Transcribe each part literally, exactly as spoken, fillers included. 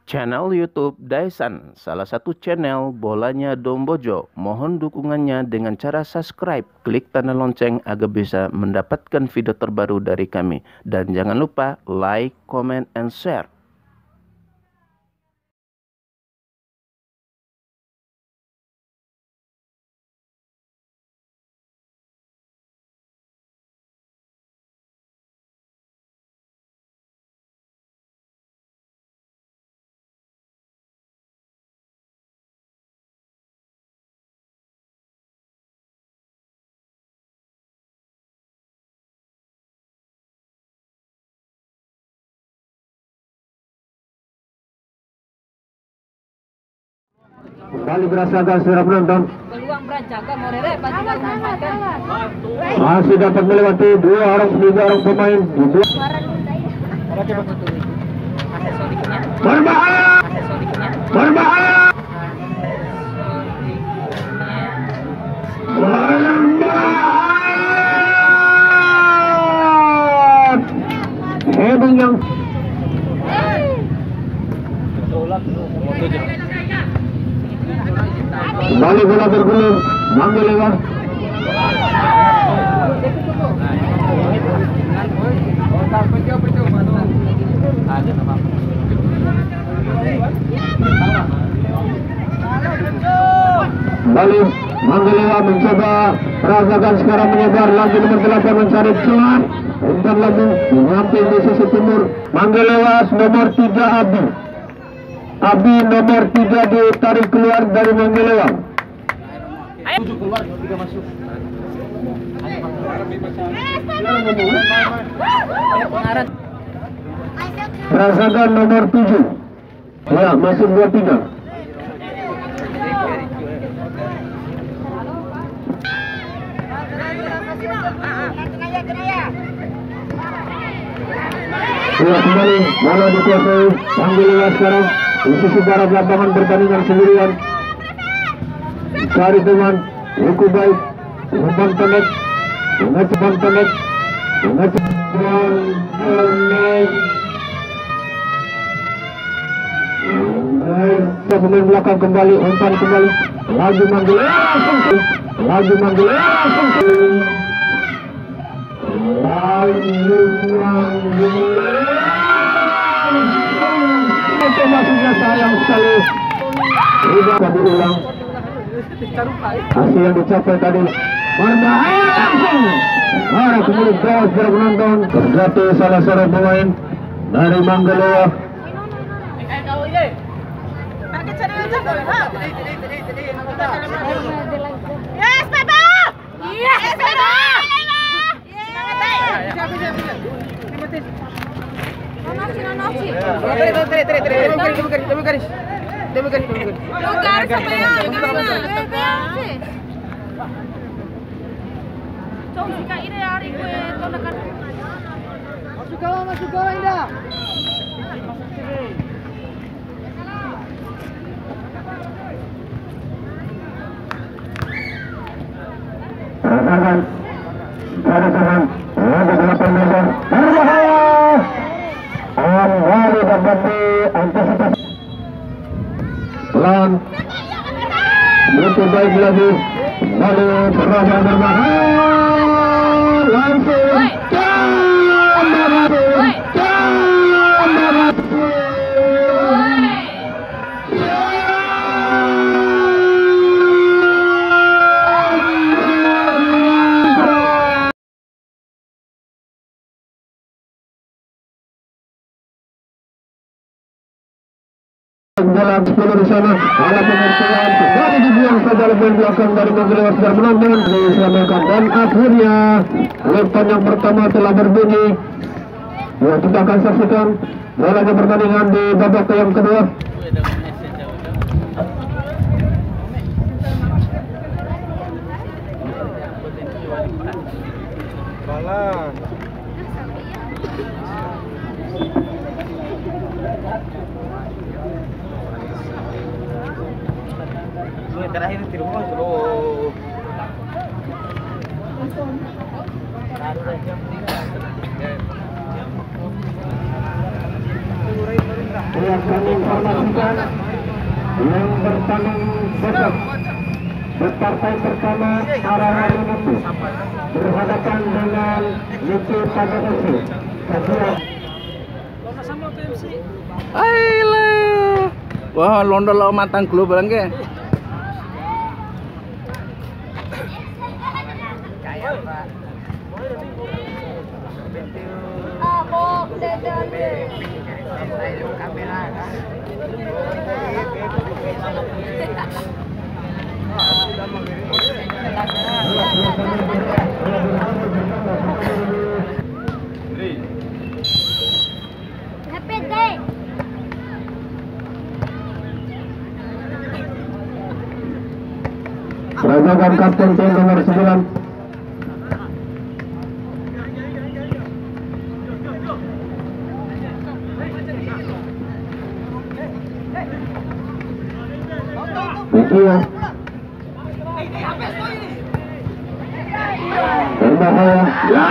Channel YouTube Daisan, salah satu channel bolanya Dombojo. Mohon dukungannya dengan cara subscribe, klik tanda lonceng agar bisa mendapatkan video terbaru dari kami. Dan jangan lupa like, comment, and share. Kembali berasakan sudah penonton. Peluang Brancaka Morere pasti akan memanfaatkan. Masih dapat melewati dua orang tiga orang pemain. Dua. Berbahaya! Berbahaya! Berbahaya! Heading yang kembali bola bergulir, Mangga lewat. Kembali Mangga lewat mencoba merasakan sekarang menyebar lagi nomor delapan mencari celah. Umpan lagi mengambil di sisi timur. Mangga lewat nomor tiga Abi. Abi nomor tiga ditarik keluar dari Manggelewa. Keluar tiga masuk. Rasakan nomor tujuh. Ya, masuk dua tiga. Ya, kembali bola dikuasai Manggelewa sekarang. Di sisi barat lapangan pertandingan sendirian. Cari teman, cukup baik. Umpan pendek, umpan pendek, umpan pendek. Pemain belakang kembali, umpan kembali. Laju Manggelewa, laju Manggelewa, laju Manggelewa. Itu maksudnya sayang sekali. Tidak diulang. Hasil yang dicapai tadi berbahaya langsung. Para kemudian terus penonton terjatuh salah seorang pemain dari Manggelewa. Yes, Baba! Yes, Baba! Lugar sama ya, masuk gawang, masuk gawang dah. Rasakan, rasakan, ada delapan meter, berbahaya. Kembali dapat diantisipasi. Pelan, lebih baik lagi. Lalu serangan berbahaya, langsung jam jam dalam sepuluh di sana, alat pengertian kembali dibuang saja oleh pemain belakang dari Manggelewa sudah menonton diselamatkan dan akhirnya lemparan yang pertama telah berbunyi. Ya, kita akan saksikan bolanya pertandingan di babak yang kedua. Bala. Terakhir di rumah dulu. Taruh jam tiga. yang kami informasikan yang bertanding besok berpartai pertama Arahan itu berhadapan dengan Niki Pada F C. Aile. Wah, londo lo matang global ke. Rajakan kapten tim nomor sembilan. Iya. Berbahaya. Ya.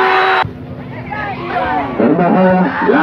Berbahaya. Ya.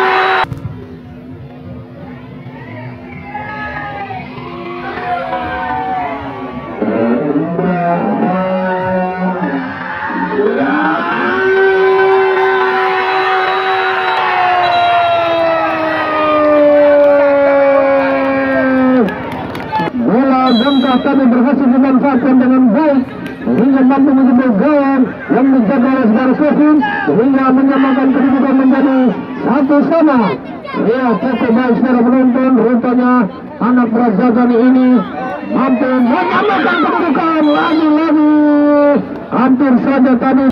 Kami berhasil dimanfaatkan dengan baik sehingga mampu menjebol gawang yang dijaga oleh saudara Kevin sehingga menyamakan kedudukan menjadi satu sama. Ya, cukup baik saudara penonton, rupanya anak Rajagani ini mampu menyamakan kedudukan lagi-lagi. Hampir saja tadi.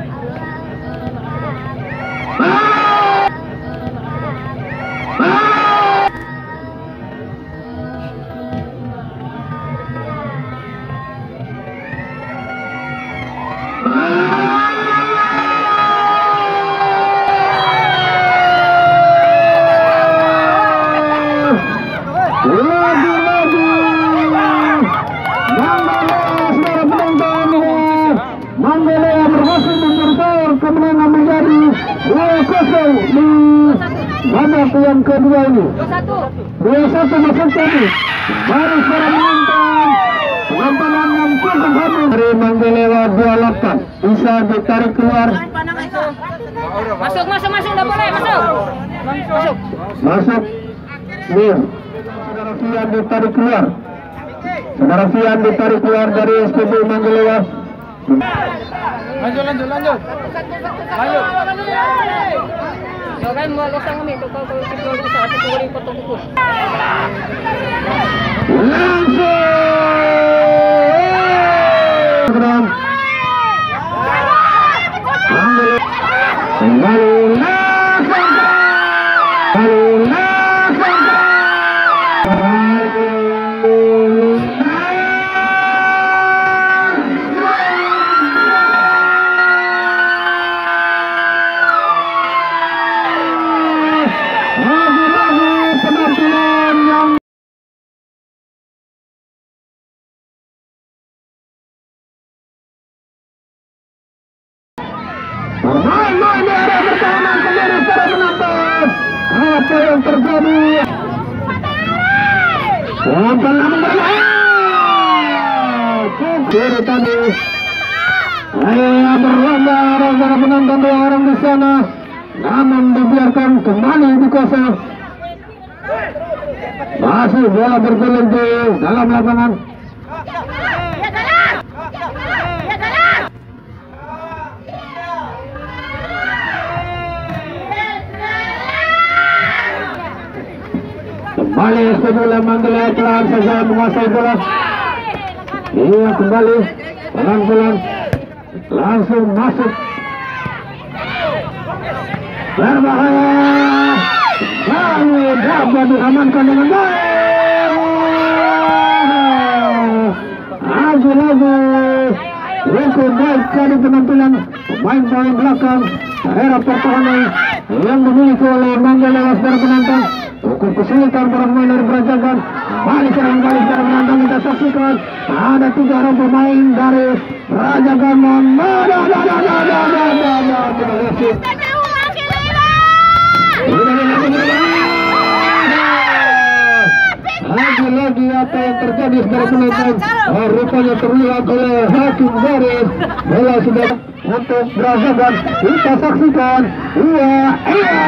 Yang kedua ini dua satu masuk tadi baru suara menonton penontonan yang cukup habis dari Manggelewa dua delapan bisa ditarik keluar Masuk, masuk, masuk, udah boleh, masuk. Masuk. Masuk. Nih. Saudara Fian ditarik keluar. Saudara Fian ditarik keluar dari S P B Manggelewa. Lanjut, lanjut, lanjut. Lanjut. So kan mau losang kami untuk kau kalau kita bisa satu kali potong kukus. Langsung. Kembali langsung. Kembali langsung. Bermain-main di area pertahanan sendiri para penonton. Apa yang terjadi? Penonton namun bermain. Kiri tadi. Saya berlomba para penonton dua orang di sana. Namun dibiarkan kembali di kosong. Masih bola berguling di dalam lapangan. Kembali sebelah Manggelewa pelan saja menguasai bola. Iya kembali pelan-pelan langsung masuk. Berbahaya. Lalu dapat diamankan dengan baik. Lagi-lagi cukup baik sekali penampilan pemain-pemain belakang daerah pertahanan yang dimiliki oleh Manggelewa secara penonton. Cukup kesulitan para pemain dari Brajagan. Balik serang balik secara menantang kita saksikan. Ada tiga orang pemain dari Brajagan. Ada, ada, ada, ada, ada, ada, ada, ada, lagi apa yang terjadi secara penonton. Oh, rupanya terlihat oleh hakim garis. Bola sudah untuk Brazagan. Kita saksikan. Iya, iya.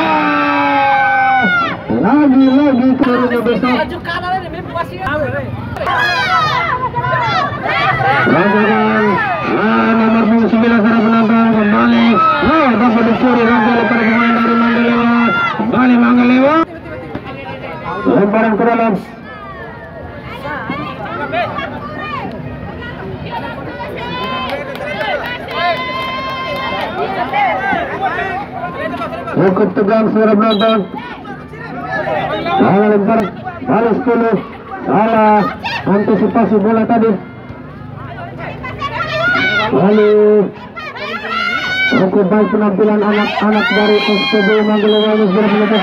Lagi-lagi turunnya besar. Brazagan. Ah, nomor sembilan sana penonton kembali. Oh, dapat dicuri lagi oleh para pemain dari Manggalewa. Kembali Manggalewa. Lemparan ke dalam. Cukup tegang suara penonton. Salah lempar, balas sepuluh. Salah antisipasi bola tadi. Lalu cukup baik penampilan anak-anak dari S P B Manggalewa ini sudah menutup.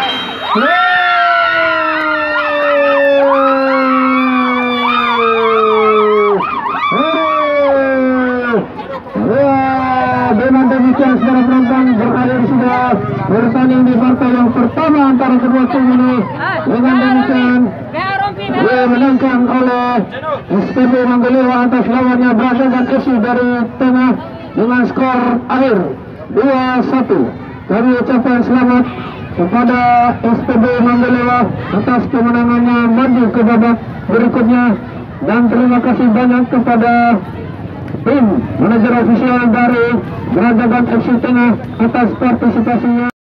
Dengan demikian saudara penonton berakhir sudah bertanding di partai yang pertama antara kedua tim ini. Dengan demikian dimenangkan oleh S P B Manggalewa atas lawannya Brazagan F C dari tengah dengan skor akhir dua satu. Kami ucapkan selamat kepada S P B Manggalewa atas kemenangannya maju ke babak berikutnya, dan terima kasih banyak kepada tim manajer ofisial dari Brazagan F C Tengah atas partisipasinya.